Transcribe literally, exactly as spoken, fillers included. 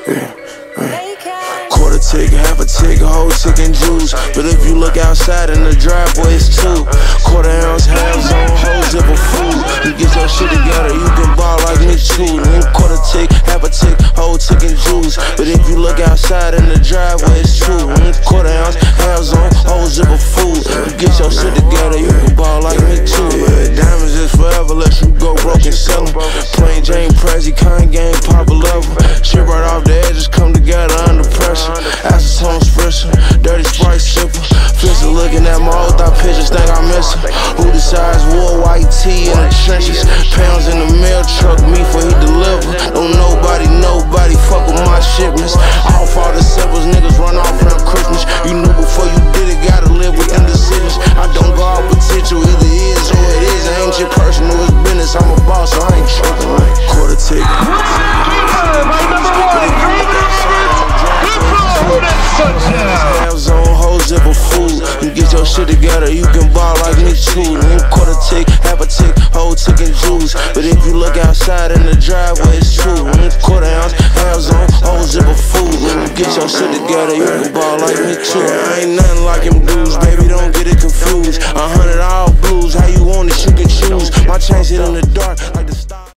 Quarter tick, half a tick, a whole tick and juice. But if you look outside in the driveway, it's two. Quarter ounce, halves on, whole zip of food. You get your shit together, you can ball like me too. Then quarter tick, half a tick, whole tick and juice. But if you look outside in the driveway, it's two. Quarter ounce, halves on, whole zip of food. You get your shit together, you can ball like me too. Yeah, diamonds is forever, let you go broke and sell them. Plain Jane, Presi, kind game, pop a level. Shit right off the edges come together under pressure. Acetone spritzer, dirty Sprite sipper. Fisher looking at my old thought pictures, think I miss her. Who decides war, white tee in the trenches? Pounds in the mail truck, me for he deliver. Don't nobody, nobody fuck with my shipments. Off all the symbols, niggas run off around Christmas. You knew before you did it, gotta live with indecisions. I don't go out potential, either is or it is. It ain't your personal, it's business. I'm a boss, so I ain't tripping. Quarter tick. Halves on, whole zip of food. You get your shit together, you can ball like me too. Then quarter tick, half a tick, whole tick and juice. But if you look outside in the driveway, it's two. Quarter ounce, halves on, whole zip of food. You get your shit together, you can ball like me too. I ain't nothing like them dudes, baby, don't get it confused. A hundred all blues, how you want it, you can choose. My chains hit in the dark like the